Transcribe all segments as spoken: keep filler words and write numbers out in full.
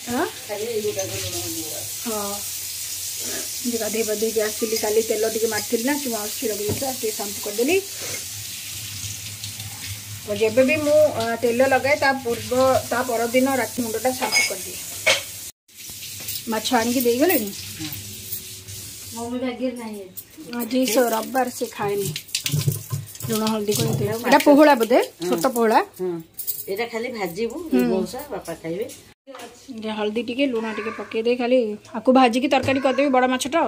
हाँ गाधे बधे के आसली काली तेल टे मारी ना चुआ क्षीर लगे शांपू करदेली जब भी मु तेल लगाए ता पूर्व ता परदिन राति मुंडटा शांपू कर दिए माछ आनिकी दे गले आज रविवार से खाएनी लुण हल्दी को पोहला बोधे छोट पोहला एटा खाली भाजीबू मौसा बापा खाइबे हल्दी टिके लुण टिके पके दे खाली आकु भाजी की तरकारी कर देबी बड़ा माछटा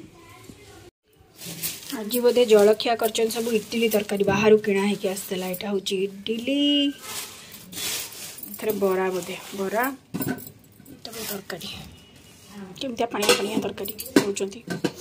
आज बोधे जलखिया कर सब इडली तरकारी बाहर किणा होगी आसला यहाँ हूँ इडली थे बरा बोधे बरा तरकारी केमती पानिया पानिया तरकारी होती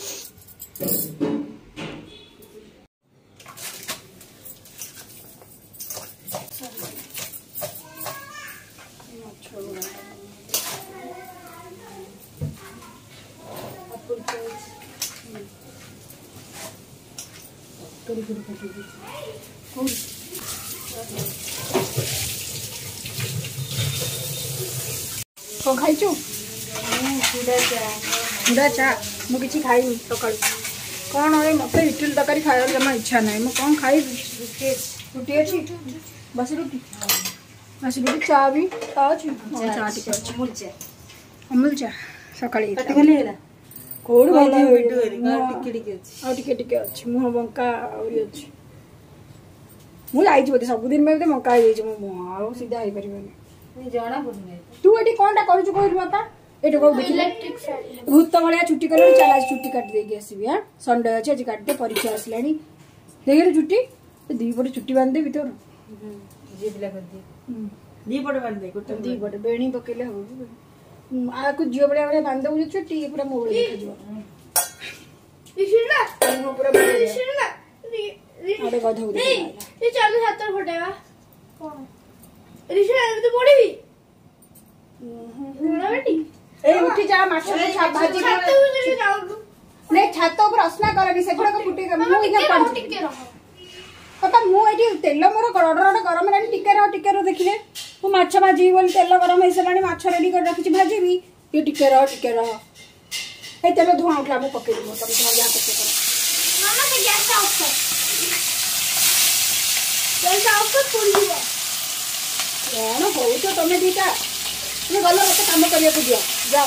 कौन खाई चूड़ा चा मुझे खाई सका कौन मत इडली तरकारी खाया जमा इच्छा ना मुझे कौन खाई रुटी अच्छी बस रुटी बस रुटी चा भी चा अच्छी चा अमूल चा सका कौन मुह बंका अच्छी मुझे बोधे सबुदिन में बंका मुह आ सीधा हो पार तू ये कौन कर बापा ये भूत भाया छुट्टी कर चल आज छुट्टी काट देगी आसबि हाँ संडे अच्छे आज काटदे परीक्षा आसला देखे छुट्टी दी पटे छुट्टी बांधे भी तोर दी पटे बांधे दी पटे बेणी पकेले हम आपको झील भाया भाया बांध दे छुट्टी पूरा मोबाइल उठी जा भाजी नहीं छात असना करनी से फुटे पापा मुझे तेल मोर रड गरम है टिके रह टिके रह देखिए मु माछ भाजी बोली तेल गरम हो सारा माछ रेडी कर रखी भाजी भी ये टिके रह टिके रह ये तेल धुआं उठला मुझे पकड़ तुम धुआं जा कौन हो तुम दीटा तुम गल मत कम करने को दियो जाओ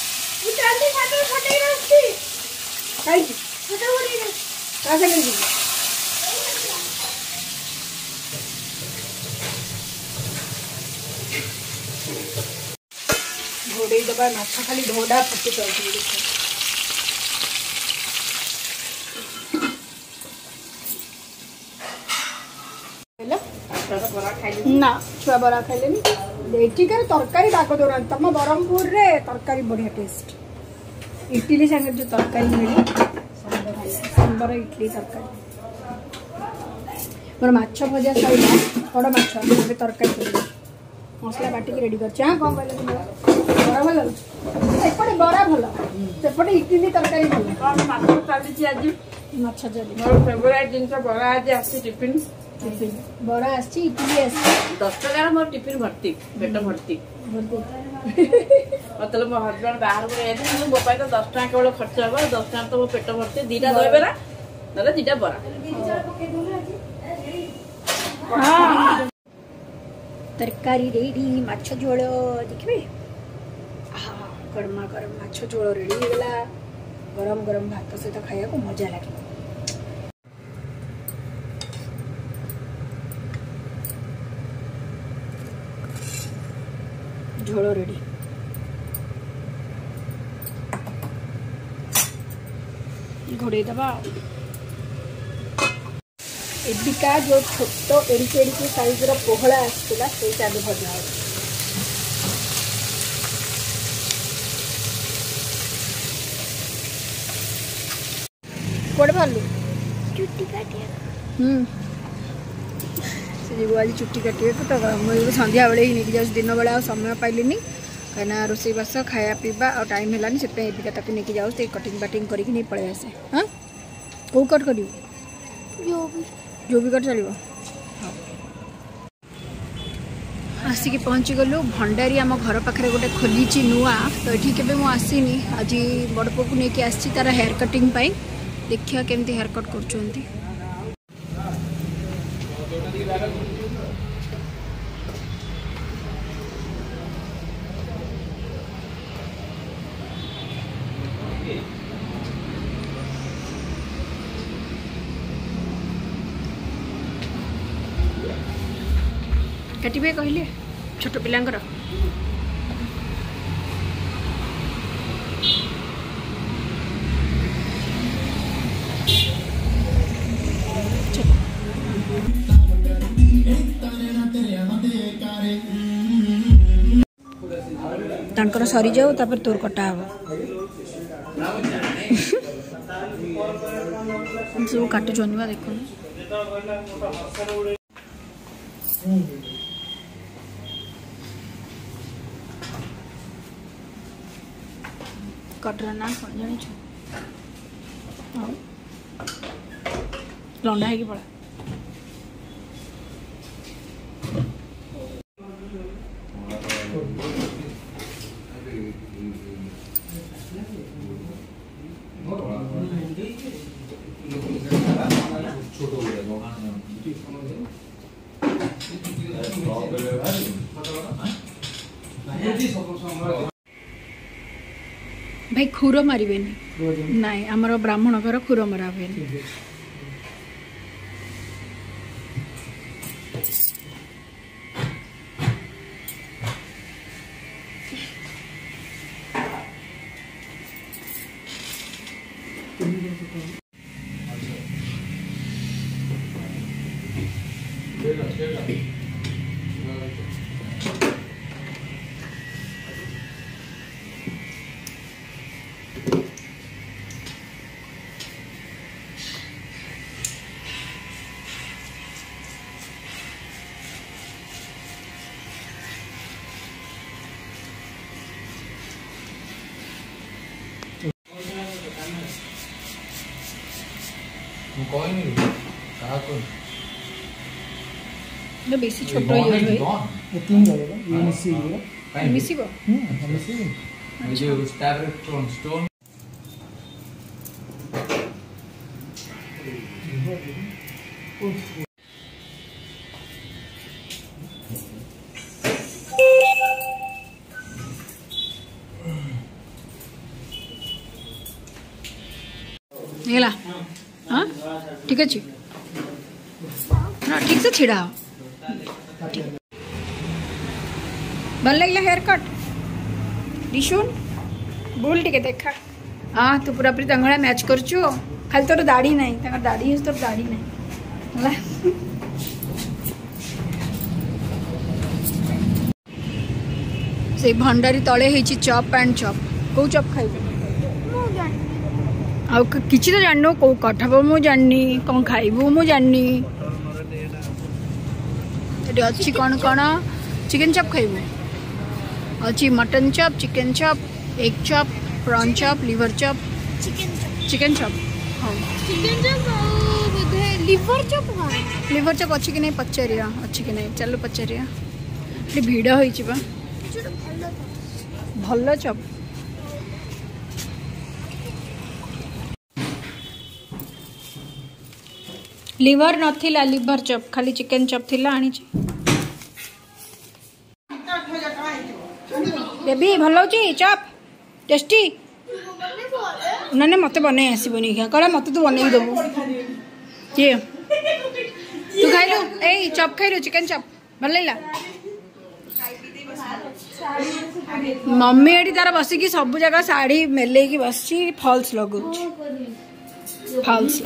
घोड़े दबा माछ खाली ढोडा फुटी चलती ना छुआ बरा खाइले एठिकार तरकारी दाग दौरा तुम ब्रह्मपुर रे तरकारी बढ़िया टेस्ट इडली संगे जो तरकारी मिले सांबर इडली तरकारी मोर माछ भजा सैला बड़ माछ तरकारी कर मसला बाटिक रेडी कर कौन कहले बरा भल एपटे बरा भल सेपटे इडली तरकारी भल माछ चली आज माछ चली मोर फेवरेट जिनस बरा आज आसी टिफिन बड़ा आसी इडली आसी दस टका मोर टिफिन भर्ती पेट भर्ती मतलब मो हस्बैंड बाहर को गए थे मो पाई तो दस टका केवल खर्च हो दस टका तो मो पेट भर्ती दीटा दही बरा ना दीटा बरा तरकारी रेडी माछ झोल देखिए गरमा गरम माछ झोल रेडी गला गरम गरम भात सहित खाया को मजा लगे झोल रेडी घोड़े दबा एबिका जो छोट एड़िके एड़िके साइज पोहला आसला से भजा कौटे बाहर चुट्टी काटिया से आज चुट्टी काटे तो मुझे संध्या बेले ही नहीं जाऊँ दिन बेला समय पाइली कहीं रोसई बास खाया पीवा और टाइम है से एबिका ताकू नहीं जाऊँ कटिंग बाटिंग करके नहीं पलि आसे हाँ कौ कट कर जो भी कट चलो आसिक पहुँची गलु भंडारी आम घर पाखे गोटे खोली नुआ तो ये केवे मु आसीनी आज बड़पो को लेकिन आसी तार हेयर कटिंग पाई देखिया केमती हेयर कट कर काटिबे कहले छोट पिलांकर तांकर सरी जाऊ तापर तोर कटा हबो जो काटु जनिबा देखो कटर ना कौन जानी लंडा है कि पड़ा भाई खुर मारे नाई आमर ब्राह्मण घर खुर मरा हुए तो बेसी छोटो ये ये तीन जाएगा ये मिसी ये मिसी को हम्म मिसी ये उस टैबलेट स्टोन स्टोन हेला हाँ ठीक अच्छे हाँ ठीक से छिड़ा भल लगे हेयर कट दिशुन बोल टे देखा हाँ तू पूरा पूरी तंगड़ा मैच करचु खाली तोर दाढ़ी नहीं तंग दाढ़ी तोर दाढ़ी नहीं से भंडारी तले होइछि चॉप एंड चॉप को चॉप खाइबे आ किछि तो जाननो को कठाबो मु जाननी कोन खाइबो मु जाननी एटी अछि कोन कोन चिकन चॉप खाइबो अछि mutton chop chicken chop egg chop prawn chop liver chop chicken chop chicken chop हां चिकन चॉप बोधे लिवर चॉप हां लिवर चॉप अछि कि नै पचारिया अछि कि नै चलो पचारिया एटी भीड़ होई छिबा भल्लो चॉप लिवर नथिला लिवर चॉप खाली चिकन चॉप थिला आनी छी बेबी भलो छी चॉप टेस्टी नने मते बने आसीबनी क्या कला मते तू बने देबो के तू खाइलो ए चॉप खाइलो चिकन चॉप भल लेला मम्मी एडी तार बसी की सब जगह साड़ी मेले की बसची फॉल्स लगो फॉल्स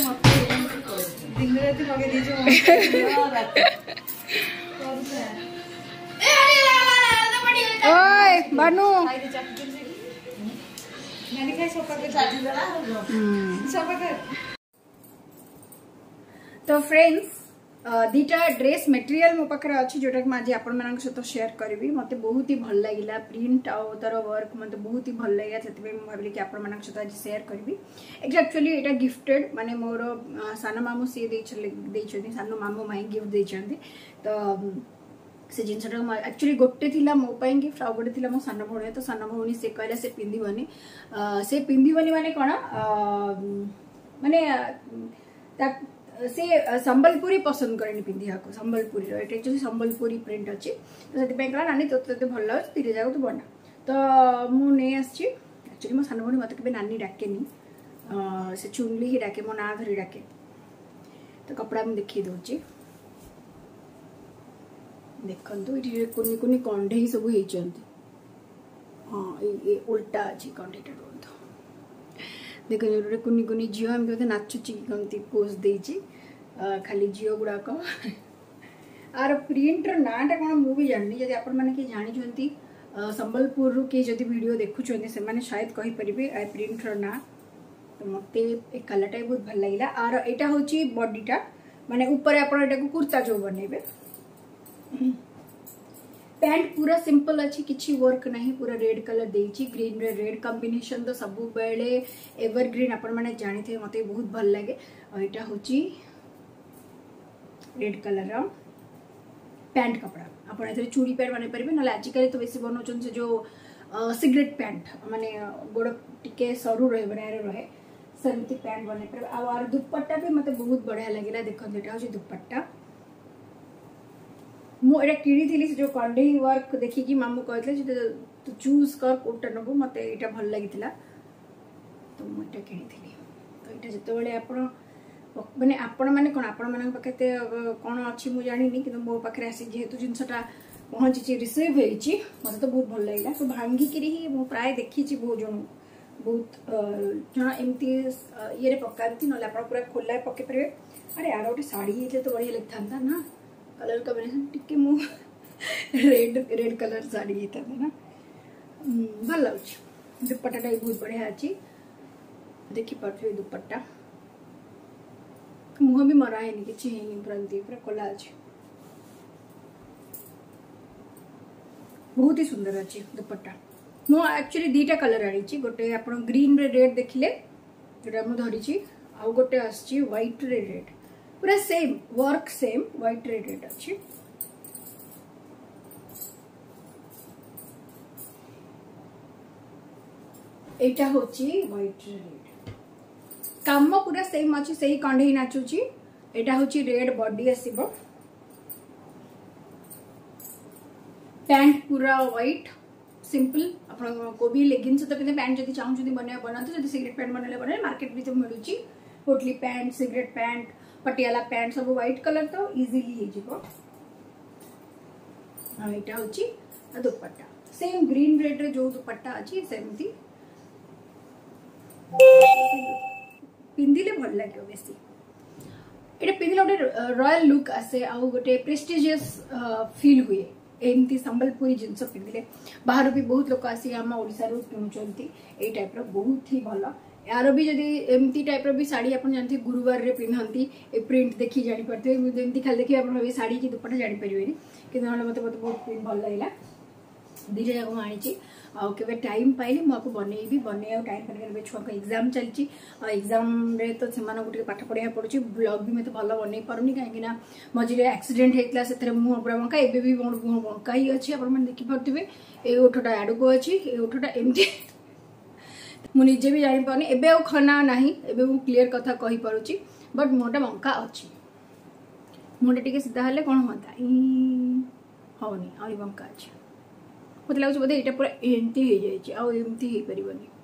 ओए बानू तो फ्रेंड्स दीटा ड्रेस मटेरियल मो पाखे अच्छी जोटा कि आज आपण मान सहित शेयर करी मत बहुत ही भल लगे प्रिंट आउ तार वर्क मत बहुत ही भल लगे से भाविली कि आपण मान सहित आज शेयर करी एक्चुअली यहाँ गिफ्टेड माने मोर सान मामू सी सान मामू माई गिफ्ट देते तो से जिनसा एक्चुअली गोटे थिला मो पाई गिफ्ट आ गोटे थिला मो सान भौणी तो सान भौणी से कहला से पिंधिबनी से पिंधिबनी माने कोन माने से संबलपुरी पसंद करेनि पिंधिया को संबलपुरी रो एटे जो संबलपुरी प्रिंट अछि तो सेति पे कहला नानी तो तो भल लाग तीरे जागो तो बना तो मु नै आछि एक्चुअली मो सान भौणी मते केबे नानी डाकेनी से चुनली ही डाके मो ना धरी डाके तो कपड़ा में देखी दोची देखंतु इठी कुनी कुनी कंढे ही सब हेई चंती हां ए उल्टा अछि कंढेटा रोंतो देखो रे कुनी कुनी जियो हम कहते नाचुची कमती पोज देची खाली जियो गुडा को आर प्रिंट र नाटा कोन मु भी जाननी जदि आपण माने के जानि छंती संबलपुर रू के जदि वीडियो देखु छंती से माने शायद कहि परिबे आ प्रिंट र ना तो मते ए कलरटा बहुत भल लागिला आर एटा होची बॉडीटा माने ऊपर आपण एटा को कुर्ता जो बनेबे पैंट पूरा सिंपल अच्छी किसी वर्क नहीं पूरा रेड कलर देची ग्रीन रे रेड कॉम्बिनेशन तो सब बेले एवरग्रीन आपण माने जानि थे मते बहुत भल लागे और एटा होची रेड कलर रो पैंट कपड़ा आपण एथे चूड़ी पैंट बने परबे नले आजिकल तो बेसी बनोचन से जो सिगरेट पैंट माने गोड़ टिके सरू रहे बनाए रहे सेमती पैंट बने परबे आ दुपट्टा भी मते बहुत बढ़िया लागेला देखन एटा होची दुपट्टा मु एटा किणी थिली जो कंडे वर्क देखि कि मामू कहले जे तू चूज कर कोटा नबो मते एटा भल लागितला तो मु एटा किणी थिली तो एटा जते बेले आपण माने आपण माने कोन आपण माने पकते कोन अछि मु जानि नि कि मो पाखरे आसी जेहेतु जिंसटा पहुंची छि रिसीव हेछि मते तो बहुत भल लागिला तो भांगी करी ही मु प्राय देखि छि बहुत जन बहुत जन एमती ये रे पकांती नले आपण पूरा खोला पके परबे अरे यार ओटे साड़ी हेले तो बढ़िया लगथांता ना कलर कॉम्बिनेशन टिके मु रेड रेड कलर साड़ी हेता ना भल लाउछ दुपट्टा बहुत बढ़िया अछि देखि परफे दुपट्टा मुह भी मरा है कि चेहनी प्रंती पूरा कोला अछि बहुत ही सुंदर अछि दुपट्टा मो एक्चुअली दीटा कलर आनी छी गोटे आपण ग्रीन रे रेड देखिले जेटा मु धरि छी आ गोटे आछि व्हाइट रे रेड पूरा सेम वर्क सेम व्हाइट रे रेड अछि एटा होची व्हाइट रे रेड काम पूरा सेम अछि सही कंढे नाचुची एटा होची रेड बॉडी आसीबो पैंट पूरा व्हाइट सिंपल अपन को भी लेगिंग्स तो पिने पैंट जदी चाहू जदी बने बना तो जदी सिगरेट पैंट बनले बने मार्केट भी तो मिलुची पोटली pant cigarette pant Patiala pant सब व्हाइट कलर तो इजीली हे जिवो आ एटा होची दुपट्टा सेम ग्रीन रेड रे जो दुपट्टा अछि सेमती पिंदिले भल लाग्यो बेसी एटा पिंदिले गोटे रॉयल लुक आसे आ गोटे प्रेस्टिजियस फील हुए एमती संबलपुरी जिनस पिंदिले बाहर भी बहुत लोक आसी आम ओडिसा रो किनुचंती ए टाइप रो बहुत ही भलो यार भी जदी एमती टाइप रो भी साड़ी अपन जानती गुरुवार रे पिनहंती ए प्रिंट देखि जानि परते एमती खाली देखि अपन भी साड़ी की दुपट्टा जानि परिबेनी कि नले मते बहुत प्रिंट भल लागला दीजे जाको आनी छी आ केबे टाइम पाइले म आपको बनेबी बने आ टाइम पाइले केबे छुआ का एग्जाम चलची आ एग्जाम रे तो सेमानो गुटे पाठ पढिया पडुची ब्लॉग भी मते भलो बनै परनी काहे कि ना मजिरे एक्सीडेंट हेतला सेतरे मुह पूरा बंका एबे भी मुह बंका ही अछि अपन मन देखि परतिबे ए ओठटा आडु को अछि ए ओठटा एमती मु निजे भी जानि पानी एबे ओ खना नाही एबे मु क्लियर कथा कहि परुची बट मोटा बंका अछि मोटा टिके सीधा हले कोन होता ई होनी आइ बंका अछि मत लागछ बोधे एटा पूरा एमती हे जाय छी आ एमती हे परिबनी